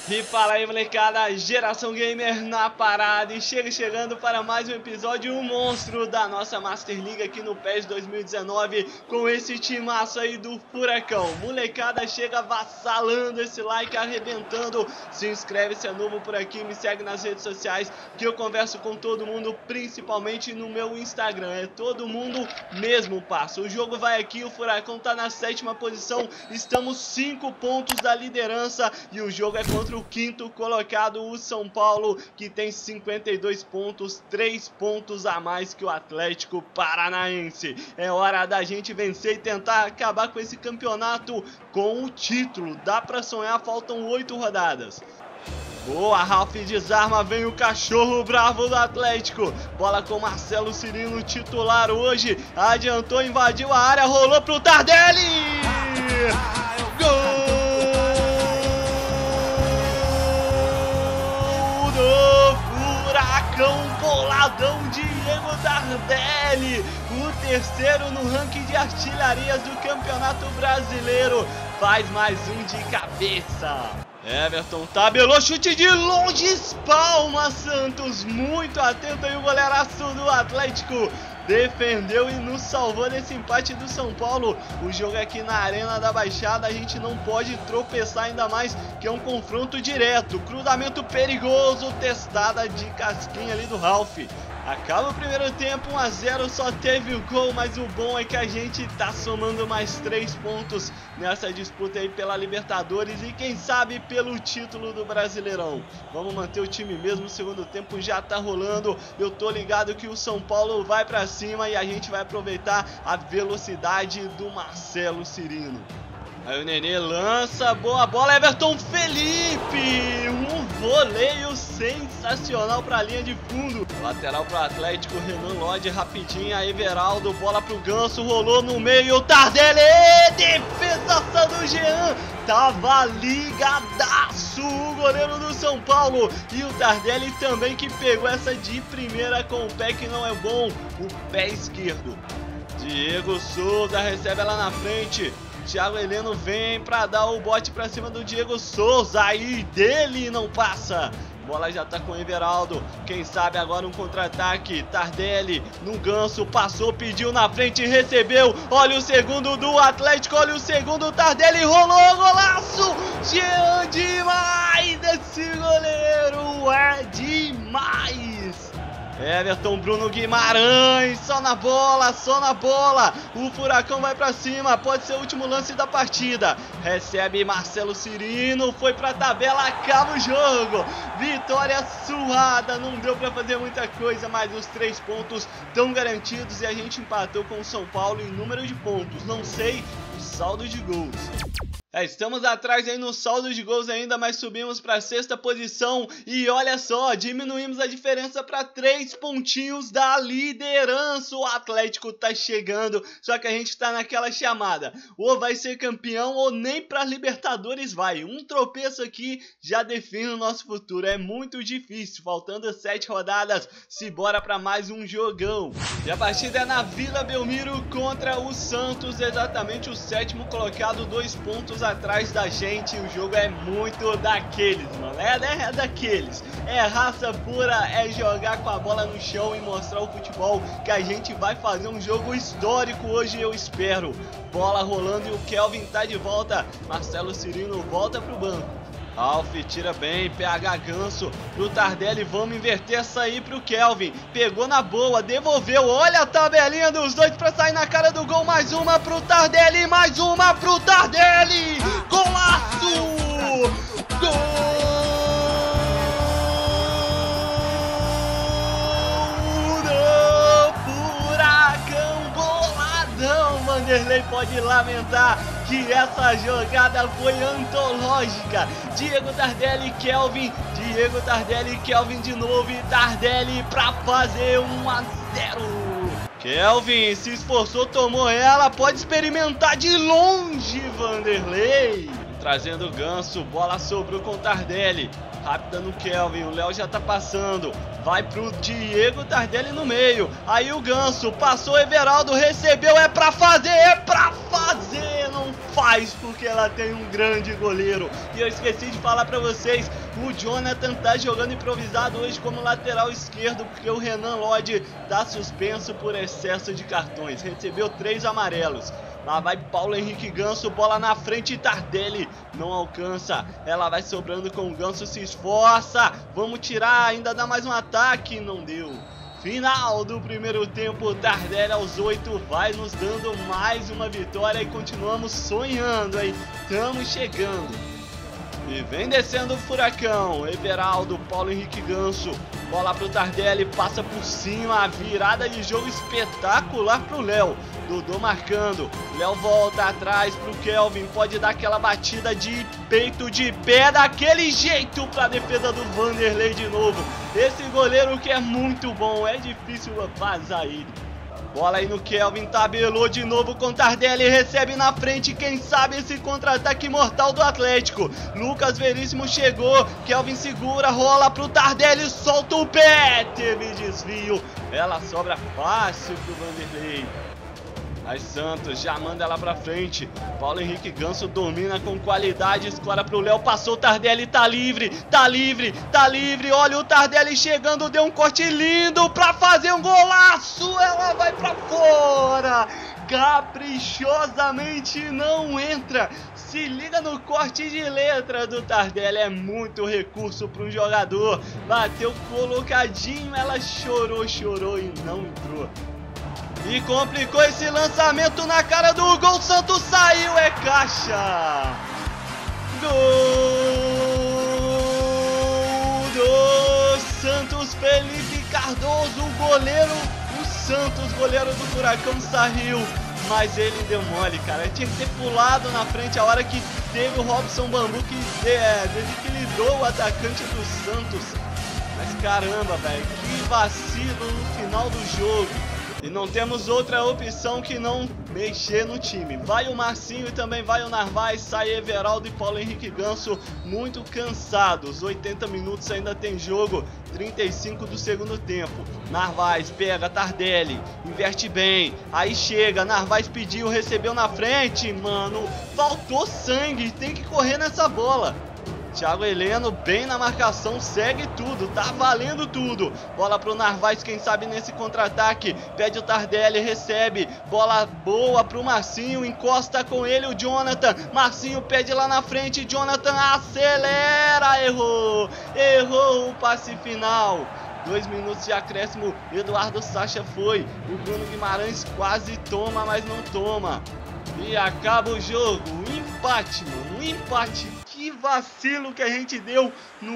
E fala aí, molecada, Geração Gamer na parada e chegando para mais um episódio, um monstro da nossa Master League aqui no PES 2019 com esse timaço aí do Furacão. Molecada, chega avassalando esse like, arrebentando, se inscreve se é novo por aqui, me segue nas redes sociais que eu converso com todo mundo, principalmente no meu Instagram, é todo mundo mesmo, parça. O jogo vai aqui, o Furacão tá na 7ª posição, estamos 5 pontos da liderança e o jogo é contra o 5º colocado, o São Paulo, que tem 52 pontos, 3 pontos a mais que o Atlético Paranaense. É hora da gente vencer e tentar acabar com esse campeonato com o título. Dá pra sonhar, faltam 8 rodadas. Boa, Ralf desarma, vem o cachorro bravo do Atlético. Bola com Marcelo Cirino, titular hoje. Adiantou, invadiu a área, rolou pro Tardelli! Gol! Furacão, boladão, Diego Tardelli, o terceiro no ranking de artilharias do Campeonato Brasileiro, faz mais um de cabeça. Everton tabelou, chute de longe, espalma Santos, muito atento aí o goleiraço do Atlético. Defendeu e nos salvou nesse empate do São Paulo. O jogo aqui na Arena da Baixada, a gente não pode tropeçar, ainda mais que é um confronto direto. Cruzamento perigoso, testada de casquinha ali do Ralf. Acaba o primeiro tempo, 1 a 0, só teve o gol, mas o bom é que a gente tá somando mais 3 pontos nessa disputa aí pela Libertadores e quem sabe pelo título do Brasileirão. Vamos manter o time mesmo, o segundo tempo já tá rolando, eu tô ligado que o São Paulo vai pra cima e a gente vai aproveitar a velocidade do Marcelo Cirino. Aí o Nenê lança, boa bola, Everton Felipe, um voleio sensacional para a linha de fundo. Lateral para o Atlético, Renan Lodge rapidinho, aí Everaldo, bola para o Ganso, rolou no meio, Tardelli, defesaça do Jean, tava ligadaço o goleiro do São Paulo. E o Tardelli também que pegou essa de primeira com o pé que não é bom, o pé esquerdo. Diego Souza recebe ela na frente. Thiago Heleno vem pra dar o bote pra cima do Diego Souza, aí dele não passa. Bola já tá com o Everaldo, quem sabe agora um contra-ataque. Tardelli no Ganso, passou, pediu na frente, recebeu. Olha o segundo do Atlético, olha o segundo, Tardelli rolou, golaço. Jean, demais esse goleiro, é demais. Everton, Bruno Guimarães, só na bola, o Furacão vai pra cima, pode ser o último lance da partida, recebe Marcelo Cirino, foi pra tabela, acaba o jogo, vitória suada, não deu pra fazer muita coisa, mas os 3 pontos estão garantidos e a gente empatou com o São Paulo em número de pontos, não sei o saldo de gols. Estamos atrás aí no saldo de gols ainda, mas subimos para a 6ª posição e olha só, diminuímos a diferença para 3 pontinhos da liderança. O Atlético tá chegando, só que a gente tá naquela chamada, ou vai ser campeão ou nem para Libertadores vai. Um tropeço aqui já define o nosso futuro, é muito difícil, faltando 7 rodadas, se bora para mais um jogão. E a partida é na Vila Belmiro contra o Santos, exatamente o 7º colocado, 2 pontos atrás da gente. O jogo é muito daqueles, mano, é daqueles, é raça pura, é jogar com a bola no chão e mostrar o futebol que a gente vai fazer um jogo histórico hoje, eu espero. Bola rolando e o Kelvin tá de volta, Marcelo Cirino volta pro banco. Ralf tira bem, PH Ganso pro Tardelli, vamos inverter essa aí pro Kelvin, pegou na boa, devolveu, olha a tabelinha dos dois pra sair na cara do gol, mais uma pro Tardelli, mais uma pro Tardelli, golaço, gol do Furacão, boladão, Vanderlei pode lamentar que essa jogada foi antológica. Diego Tardelli, Kelvin, Diego Tardelli, Kelvin de novo e Tardelli pra fazer 1 a 0. Kelvin se esforçou, tomou ela, pode experimentar de longe, Vanderlei. Trazendo o Ganso, bola sobrou com Tardelli. Rápida no Kelvin, o Léo já tá passando. Vai pro Diego Tardelli no meio. Aí o Ganso, passou Everaldo, recebeu, é pra fazer, não faz porque ela tem um grande goleiro. E eu esqueci de falar pra vocês, o Jonathan tá jogando improvisado hoje como lateral esquerdo, porque o Renan Lodge tá suspenso por excesso de cartões, recebeu 3 amarelos. Lá vai Paulo Henrique Ganso, bola na frente, Tardelli não alcança, ela vai sobrando com o Ganso, se esforça, vamos tirar, ainda dá mais um ataque, não deu. Final do primeiro tempo, Tardelli aos 8 vai nos dando mais uma vitória e continuamos sonhando, hein? Estamos chegando. E vem descendo o furacão, Everaldo, Paulo Henrique Ganso, bola pro Tardelli, passa por cima, virada de jogo espetacular pro Léo, Dodô marcando, Léo volta atrás pro Kelvin, pode dar aquela batida de peito de pé daquele jeito pra defesa do Vanderlei de novo, esse goleiro que é muito bom, é difícil vazar ele. Bola aí no Kelvin, tabelou de novo com Tardelli, recebe na frente, quem sabe esse contra-ataque mortal do Atlético. Lucas Veríssimo chegou, Kelvin segura, rola pro Tardelli, solta o pé, teve desvio, ela sobra fácil pro Vanderlei. Aí Santos já manda ela pra frente, Paulo Henrique Ganso domina com qualidade, escora pro Léo, passou o Tardelli, tá livre, tá livre, tá livre, olha o Tardelli chegando, deu um corte lindo pra fazer um golaço, ela vai pra fora, caprichosamente não entra, se liga no corte de letra do Tardelli, é muito recurso para um jogador, bateu colocadinho, ela chorou e não entrou. E complicou esse lançamento na cara do gol, Santos saiu, é caixa! Gol do Santos, Felipe Cardoso, o goleiro, o Santos, goleiro do Furacão saiu, mas ele deu mole, cara, tinha que ter pulado na frente a hora que teve o Robson Bambu que desequilibrou o atacante do Santos, mas caramba, velho, que vacilo no final do jogo. E não temos outra opção que não mexer no time. Vai o Marcinho e também vai o Narvaez, sai Everaldo e Paulo Henrique Ganso muito cansados. 80 minutos ainda tem jogo, 35 do segundo tempo. Narvaez pega Tardelli, inverte bem, aí chega, Narvaez pediu, recebeu na frente, mano, faltou sangue, tem que correr nessa bola. Thiago Heleno bem na marcação, segue tudo, tá valendo tudo. Bola pro Narvaez, quem sabe nesse contra-ataque, pede o Tardelli, recebe, bola boa pro Marcinho, encosta com ele o Jonathan, Marcinho pede lá na frente, Jonathan acelera, errou o passe final. 2 minutos de acréscimo, Eduardo Sacha foi, o Bruno Guimarães quase toma, mas não toma. E acaba o jogo, empate, mano, empate. Que vacilo que a gente deu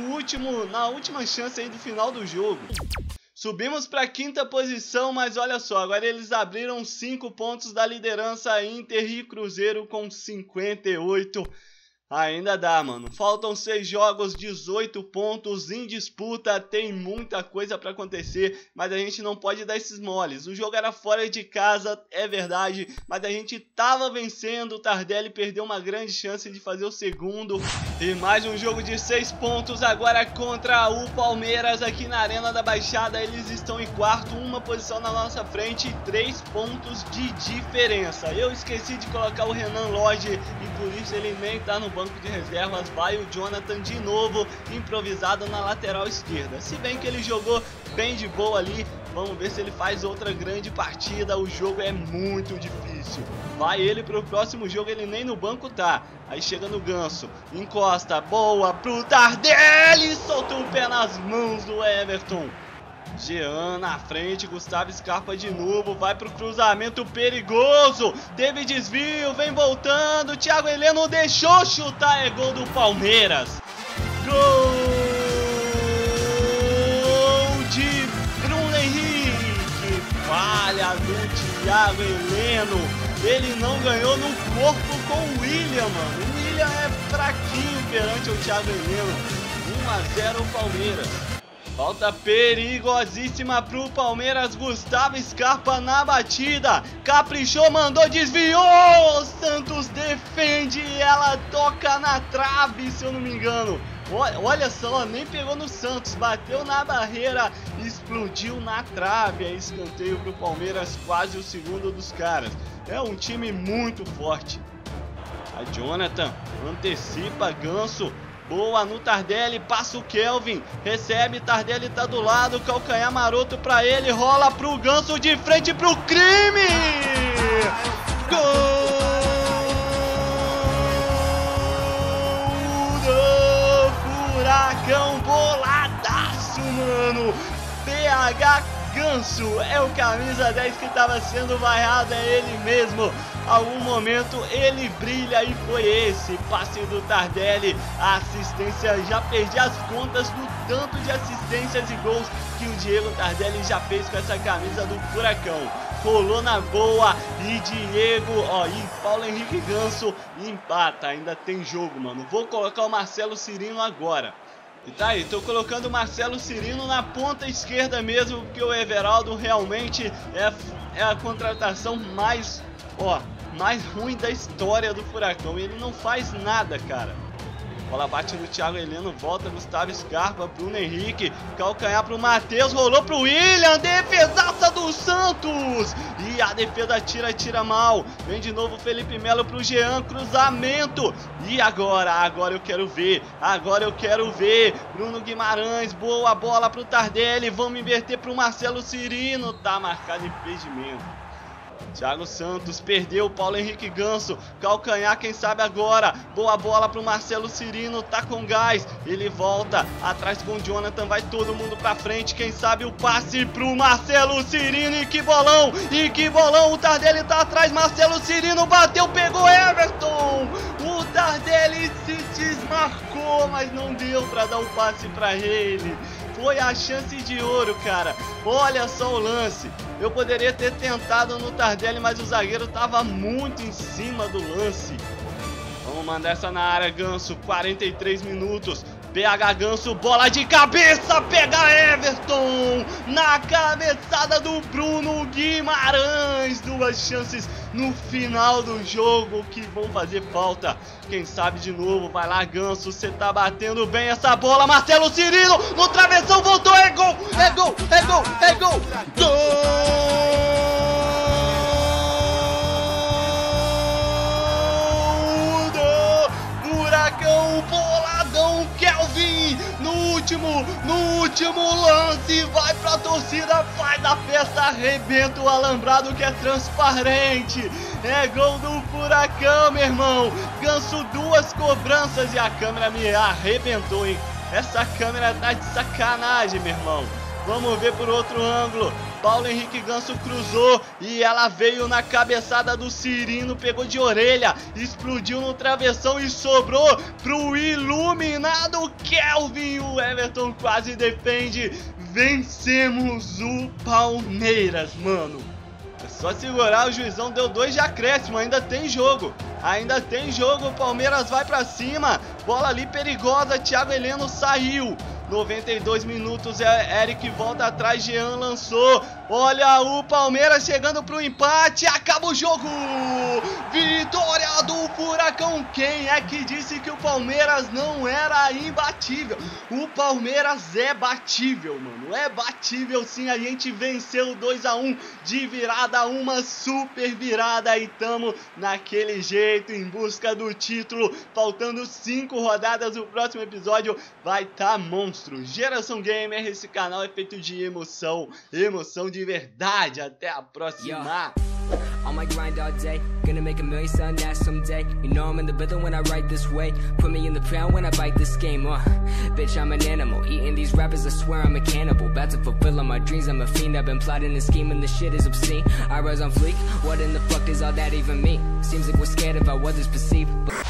na última chance aí do final do jogo. Subimos para a 5ª posição, mas olha só, agora eles abriram 5 pontos da liderança, Inter e Cruzeiro com 58. Ainda dá, mano. Faltam 6 jogos, 18 pontos em disputa. Tem muita coisa pra acontecer, mas a gente não pode dar esses moles. O jogo era fora de casa, é verdade, mas a gente tava vencendo. O Tardelli perdeu uma grande chance de fazer o segundo. E mais um jogo de 6 pontos agora contra o Palmeiras aqui na Arena da Baixada. Eles estão em 4º, uma posição na nossa frente e 3 pontos de diferença. Eu esqueci de colocar o Renan Lodge e por isso ele nem tá no banco de reservas. Vai o Jonathan de novo, improvisado na lateral esquerda. Se bem que ele jogou bem de boa ali, vamos ver se ele faz outra grande partida. O jogo é muito difícil. Vai ele pro próximo jogo, ele nem no banco tá. Aí chega no Ganso, encosta, boa pro Tardelli, soltou o pé nas mãos do Everton. Jean na frente, Gustavo Scarpa de novo, vai pro cruzamento perigoso, teve desvio, vem voltando, Thiago Heleno deixou chutar, é gol do Palmeiras. Gol de Bruno Henrique, falha do Thiago Heleno, ele não ganhou no corpo com o William, mano, o William é fraquinho perante o Thiago Heleno. 1 a 0 Palmeiras. Falta perigosíssima pro Palmeiras, Gustavo Scarpa na batida, caprichou, mandou, desviou, Santos defende, ela toca na trave, se eu não me engano. Olha só, nem pegou no Santos, bateu na barreira, explodiu na trave, é escanteio pro Palmeiras, quase o segundo dos caras. É um time muito forte. A Jonathan antecipa Ganso. Boa no Tardelli, passa o Kelvin, recebe, Tardelli tá do lado, calcanhar maroto pra ele, rola pro Ganso de frente pro crime! Gol do Furacão, boladaço, mano! PH Ganso é o camisa 10 que estava sendo vaiado, é ele mesmo. Algum momento ele brilha e foi esse passe do Tardelli. A assistência, já perdi as contas do tanto de assistências e gols que o Diego Tardelli já fez com essa camisa do Furacão. Rolou na boa e Diego, e Paulo Henrique Ganso empata. Ainda tem jogo, mano. Vou colocar o Marcelo Cirino agora. E tá aí, tô colocando o Marcelo Cirino na ponta esquerda mesmo, porque o Everaldo realmente é a contratação mais ruim da história do Furacão. Ele não faz nada, cara. Bola bate no Thiago Heleno, volta Gustavo Scarpa, Bruno Henrique, calcanhar pro Matheus, rolou pro William, defesaça do Santos! E a defesa tira mal. Vem de novo Felipe Melo pro Jean, cruzamento. E agora eu quero ver. Bruno Guimarães, boa bola pro Tardelli, vamos inverter pro Marcelo Cirino. Tá marcado impedimento. Thiago Santos perdeu o Paulo Henrique Ganso, calcanhar, quem sabe agora, boa bola pro Marcelo Cirino, tá com gás, ele volta, atrás com o Jonathan, vai todo mundo pra frente, quem sabe o passe pro Marcelo Cirino, e que bolão, o Tardelli tá atrás, Marcelo Cirino bateu, pegou Everton, o Tardelli se desmarcou, mas não deu pra dar um passe pra ele. Foi a chance de ouro, cara. Olha só o lance. Eu poderia ter tentado no Tardelli, mas o zagueiro tava muito em cima do lance. Vamos mandar essa na área, Ganso. 43 minutos. PH Ganso, bola de cabeça, pega Everton na cabeçada do Bruno Guimarães. Duas chances no final do jogo que vão fazer falta. Quem sabe de novo, vai lá Ganso, você tá batendo bem essa bola. Marcelo Cirino no travessão, voltou, é gol, é gol, é gol, é gol. Gol do Furacão, boladão Kelvin. No último lance, vai pra torcida, faz a festa, arrebenta o alambrado que é transparente. É gol do Furacão, meu irmão. Ganso, duas cobranças e a câmera me arrebentou, hein? Essa câmera tá de sacanagem, meu irmão. Vamos ver por outro ângulo. Paulo Henrique Ganso cruzou e ela veio na cabeçada do Cirino, pegou de orelha, explodiu no travessão e sobrou pro iluminado Kelvin. O Everton quase defende. Vencemos o Palmeiras, mano. É só segurar, o juizão deu 2 de acréscimo, ainda tem jogo. O Palmeiras vai pra cima. Bola ali perigosa, Thiago Heleno saiu. 92 minutos, Eric volta atrás, Jean lançou. Olha o Palmeiras chegando pro empate, acaba o jogo. Vitória do Furacão. Quem é que disse que o Palmeiras não era imbatível? O Palmeiras é batível, mano. É batível sim, a gente venceu 2-1 de virada, uma super virada. E tamo naquele jeito em busca do título. Faltando 5 rodadas, o próximo episódio vai tá monstro. Geração Gamer, esse canal é feito de emoção de verdade. Até a próxima. On my grind all day, gonna make $1 million selling that someday. You know I'm in the rhythm when I write this way. Put me in the pound when I bite this game. Bitch, I'm an animal, eating these rappers, I swear I'm a cannibal. About to fulfill all my dreams, I'm a fiend. I've been plotting and scheming, this shit is obscene. I rise on fleek, what in the fuck does all that even mean? Seems like we're scared of how others perceive, but